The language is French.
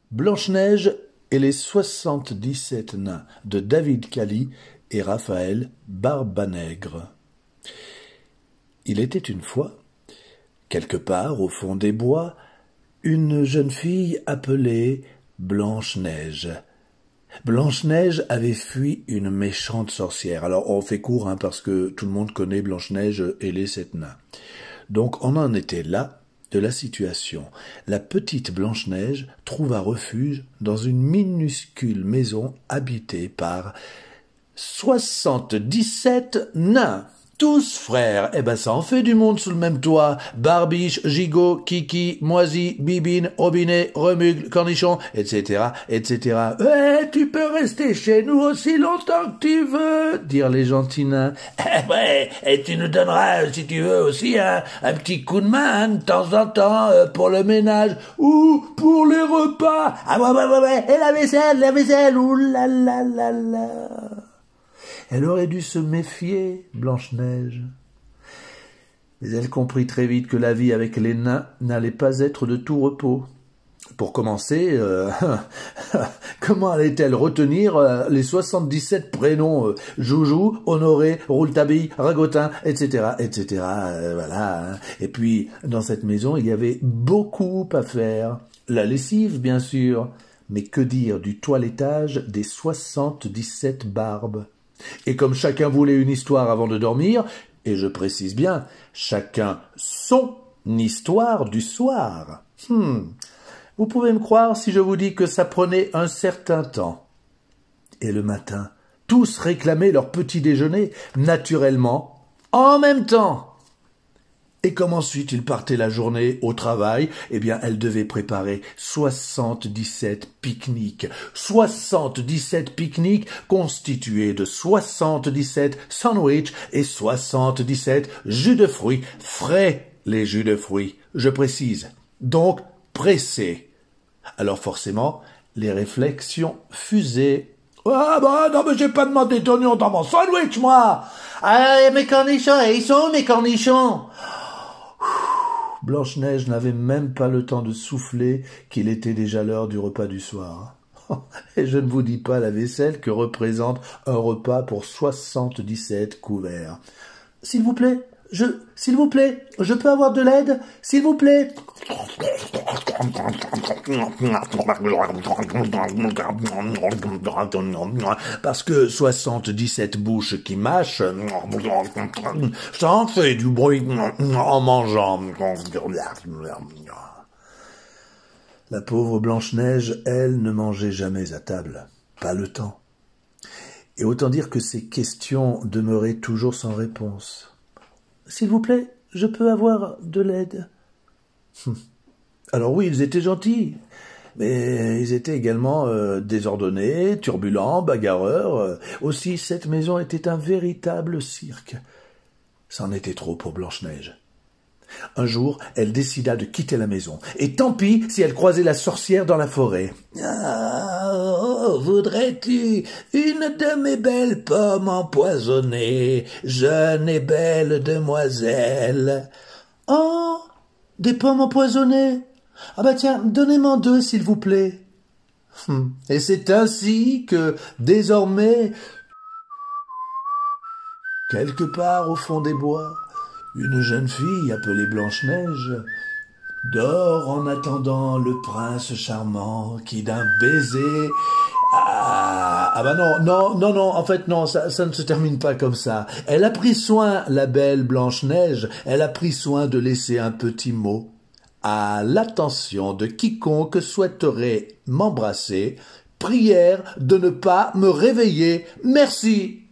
Blanche-Neige et les 77 nains de David Cali et Raphaël Barbanègre. Il était une fois, quelque part au fond des bois, une jeune fille appelée Blanche-Neige. Blanche-Neige avait fui une méchante sorcière. Alors on fait court parce que tout le monde connaît Blanche-Neige et les 7 nains. Donc on en était là de la situation. La petite Blanche-Neige trouva refuge dans une minuscule maison habitée par 77 nains. Tous frères, ça en fait du monde sous le même toit. Barbiche, Gigot, Kiki, Moisi, Bibine, Robinet, Remugle, Cornichon, etc., etc. « tu peux rester chez nous aussi longtemps que tu veux », dirent les gentils nains. « et tu nous donneras, si tu veux aussi, un petit coup de main, de temps en temps, pour le ménage, ou pour les repas. »« Ah ouais, et la vaisselle, ouh là là là là !» Elle aurait dû se méfier, Blanche-Neige. Mais elle comprit très vite que la vie avec les nains n'allait pas être de tout repos. Pour commencer, comment allait-elle retenir les 77 prénoms Joujou, Honoré, Rouletabille, Ragotin, etc., etc. Voilà. Et puis, dans cette maison, il y avait beaucoup à faire. La lessive, bien sûr. Mais que dire du toilettage des 77 barbes? Et comme chacun voulait une histoire avant de dormir, et je précise bien, chacun son histoire du soir. Vous pouvez me croire si je vous dis que ça prenait un certain temps. Et le matin, tous réclamaient leur petit déjeuner, naturellement, en même temps. Et comme ensuite ils partaient la journée au travail, elle devait préparer 77 pique-niques. 77 pique-niques constitués de 77 sandwichs et 77 jus de fruits. Frais, les jus de fruits, je précise. Donc, pressés. Alors forcément, les réflexions fusaient. « Ah non mais j'ai pas demandé d'oignons dans mon sandwich, moi !»« Ah, mes cornichons, ils sont où mes cornichons ?» Blanche-Neige n'avait même pas le temps de souffler qu'il était déjà l'heure du repas du soir. Et je ne vous dis pas la vaisselle que représente un repas pour 77 couverts. « S'il vous plaît, je peux avoir de l'aide, s'il vous plaît ?» Parce que 77 bouches qui mâchent, ça en fait du bruit en mangeant. La pauvre Blanche-Neige, elle, ne mangeait jamais à table. Pas le temps. Et autant dire que ces questions demeuraient toujours sans réponse. « S'il vous plaît, je peux avoir de l'aide ?» Alors oui, ils étaient gentils, mais ils étaient également désordonnés, turbulents, bagarreurs. Aussi, cette maison était un véritable cirque. C'en était trop pour Blanche-Neige. Un jour, elle décida de quitter la maison, et tant pis si elle croisait la sorcière dans la forêt. « voudrais-tu une de mes belles pommes empoisonnées, jeune et belle demoiselle ?»« Oh, des pommes empoisonnées? Ah tiens, donnez-m'en 2, s'il vous plaît. » Et c'est ainsi que, désormais, quelque part au fond des bois, une jeune fille appelée Blanche-Neige dort en attendant le prince charmant qui d'un baiser... non, en fait non, ça ne se termine pas comme ça. Elle a pris soin, la belle Blanche-Neige, elle a pris soin de laisser un petit mot à l'attention de quiconque souhaiterait m'embrasser. Prière de ne pas me réveiller. Merci.